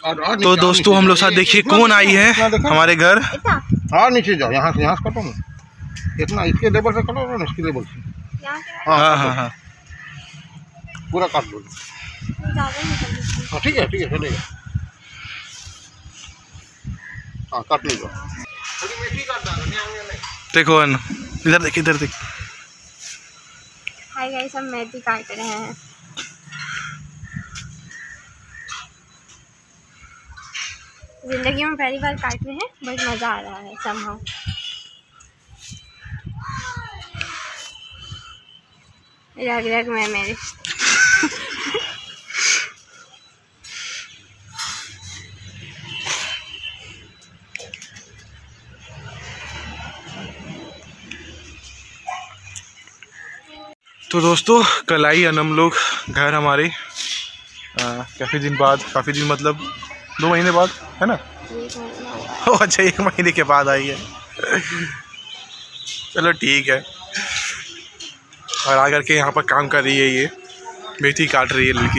तो दोस्तों हम लोग साथ देखिए कौन आई है हमारे घर। हाँ नीचे जाओ, यहाँ से काटो ना, इतना इसके लेवल से काटो ना, इसके लेवल से। हाँ हाँ हाँ पूरा काट दो। हाँ ठीक है चलेगा। हाँ काट लीजिए। देखो इधर देख इधर देख। हाय गाइस, हम मेथी काट रहे हैं। जिंदगी में पहली बार काट रहे हैं, बहुत मज़ा आ रहा है somehow। रग रग में मेरे तो दोस्तों कल आई अनम लोग घर हमारे, काफ़ी दिन बाद, काफ़ी दिन मतलब 2 महीने बाद है ना। अच्छा 1 महीने के बाद आई है। चलो ठीक है। और आकर के यहाँ पर काम कर रही है, ये मेथी काट रही है लड़की।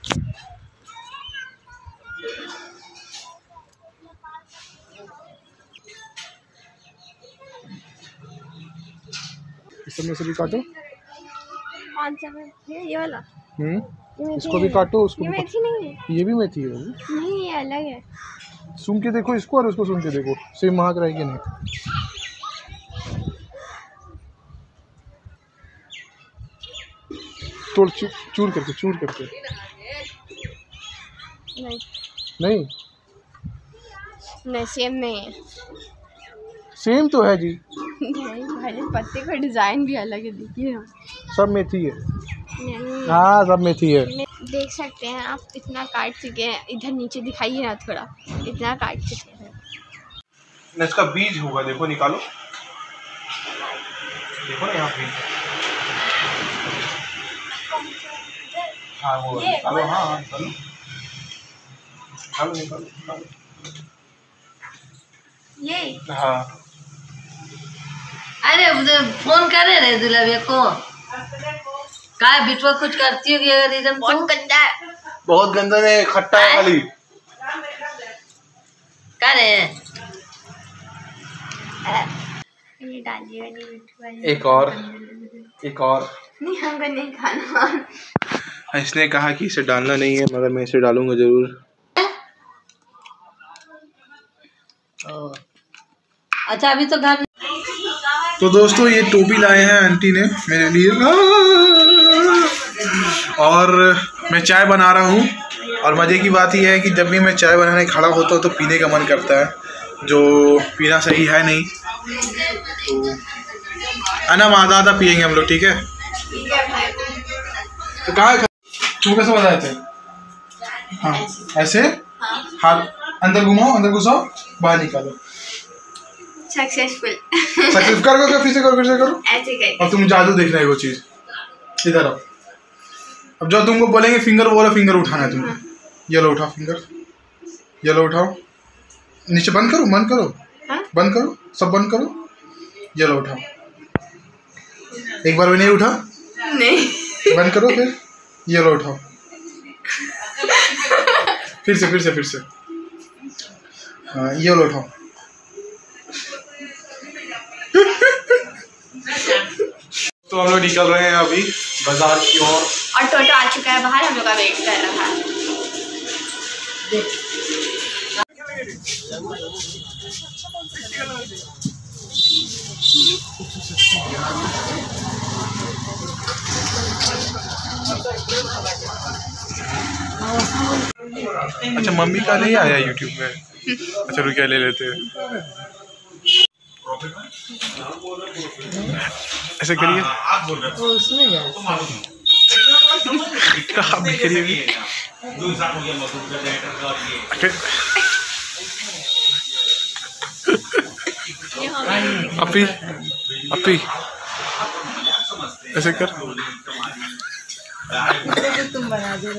इस समय से भी काटो। कौन सा है ये वाला? इसको भी काटो, उसको ये मेथी नहीं है। ये भी मेथी है नहीं, ये अलग है। सुन के देखो इसको और उसको सुन के देखो, सेम महक रहा है कि नहीं। तोड़ चूर करके नहीं सेम नहीं है। सेम तो है जी। नहीं, पहले पत्ते का डिजाइन भी अलग है, देखिए ना। सब मेथी है। नहीं, हाँ सब मेथी है। देख सकते हैं आप, इतना काट चुके हैं। इधर नीचे दिखाइए ना थोड़ा, इतना काट चुके हैं। इसका बीज होगा, देखो निकालो, देखो ना यहाँ बीज। हाँ वो निकालो, हाँ निकालो। ये हाँ अरे फोन करे रहे दुल्हन को, काय बिटवा कुछ करती होगी अगर इधर। बहुत गंदा है, बहुत गंदा है, खट्टा है खाली। करे ये डालिएगा नहीं बिट्टू वाली। एक और नहीं, हमको नहीं खाना। इसने कहा कि इसे डालना नहीं है, मगर मैं इसे डालूंगा जरूर। अच्छा अभी तो घर। तो दोस्तों ये टोपी लाए हैं आंटी ने मेरे लिए, और मैं चाय बना रहा हूँ। और मज़े की बात यह है कि जब भी मैं चाय बनाने खड़ा होता हूँ तो पीने का मन करता है, जो पीना सही है नहीं। तो अनम आधा पियेंगे हम लोग, ठीक है? तो कहाँ तुम कैसे बताए थे? हाँ ऐसे, हाथ अंदर घुमाओ, अंदर घुसाओ, बाहर निकालो। सक्सेसफुल करो, फिर से करो ऐसे कर। अब तुम जादू देखना है वो चीज। इधर आओ। अब जो तुमको बोलेंगे फिंगर, वो वाला फिंगर उठाना है तुमको। ये लो उठाओ फिंगर, ये लो उठाओ, नीचे बंद करो, बंद करो, सब बंद करो। ये लो उठाओ, एक बार भी नहीं उठा, नहीं बंद करो, फिर ये लो उठाओ, फिर से हाँ ये लो उठाओ। तो हम लोग निकल रहे हैं अभी बाजार की ओर, और टोटो आ चुका है बाहर, हम लोग का वेट कर रहा है। अच्छा मम्मी का नहीं आया यूट्यूब में। अच्छा रुकिए ले लेते हैं, ऐसे करिए। कहाँ बिखरी अपी ऐसे कर। तुम बना दो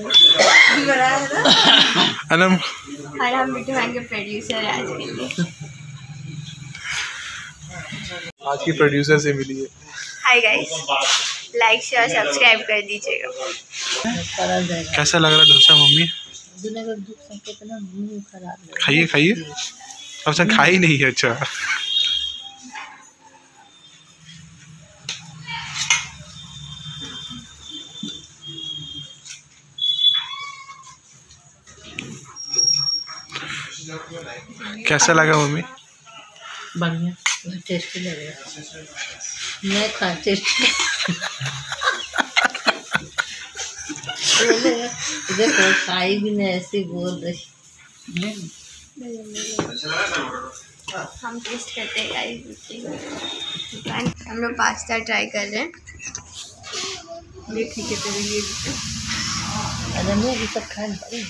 अनम, और हम बिट्टू भाई के प्रोड्यूसर आज के लिए। आज की प्रोड्यूसर से मिली है। Hi guys, like share subscribe कर दीजिएगा। कैसा लग रहा है डोसा मम्मी? खाइए खाइए, अब से खा ही नहीं है। अच्छा कैसा लगा मम्मी? बढ़िया, टेस्टी लग रहा है। मैं खा टेस्टी देखो खाई भी नहीं, ऐसे बोल रही। हम टेस्ट करते हैं गाइस। हम लोग पास्ता ट्राई कर रहे हैं। देखिए कितने लिए अरे मैं अभी तक खान पाई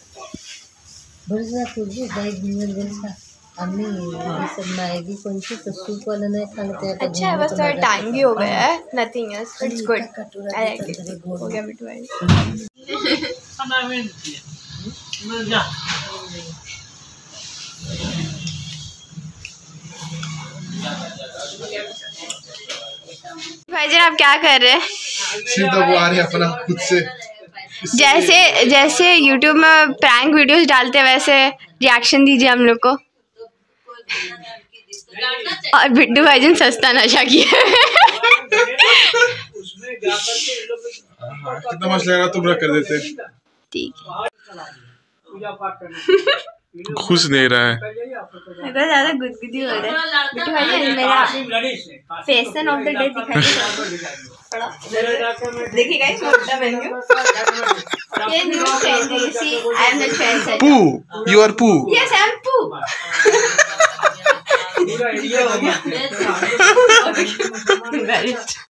बरसा कुछ दाई दिन बरसा हमने ये सब मैगी कौन सी तो सूप वाला नहीं खाते हैं। अच्छा है, बस थोड़ा टैंगी हो गया है, nothing else, it's good, I like it. हो गया बिट्टू भाई। भाईजान आप क्या कर रहे हैं? सीधा वो आ रही है अपना खुद से, जैसे YouTube में प्रैंक वीडियोस डालते हैं वैसे रिएक्शन दीजिए हम लोग को। और बिट्टू भाईजान सस्ता नशा किया। कितना मस्त लगा, तुम रख कर देते। ठीक खुश नहीं रहा है, ज़्यादा गुदगुदी हो रहा है। बिट्टू भाईजान मेरा फैशन ऑफ द डे दिखाइए। देखिए गाइस, मोटा बन गया। ये न्यू ट्रेंड है, see I am the trend setter. Poo, you are Poo. Yes I am Poo. पूरा एरिया हो गया।